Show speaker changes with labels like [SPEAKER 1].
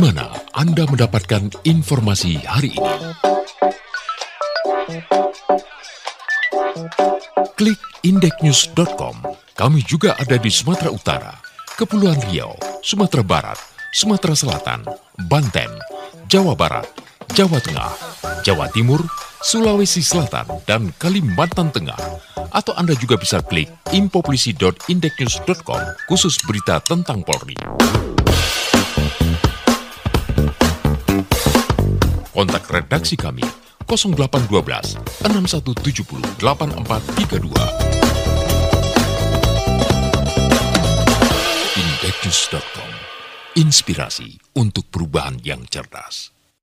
[SPEAKER 1] mana Anda mendapatkan informasi hari ini? Klik indeknews.com. Kami juga ada di Sumatera Utara, Kepulauan Riau, Sumatera Barat, Sumatera Selatan, Banten, Jawa Barat, Jawa Tengah, Jawa Timur, Sulawesi Selatan, dan Kalimantan Tengah. Atau Anda juga bisa klik infopolisi.indeknews.com khusus berita tentang Polri. Kontak redaksi kami 0812 6170 8432. Indeknews.com, inspirasi untuk perubahan yang cerdas.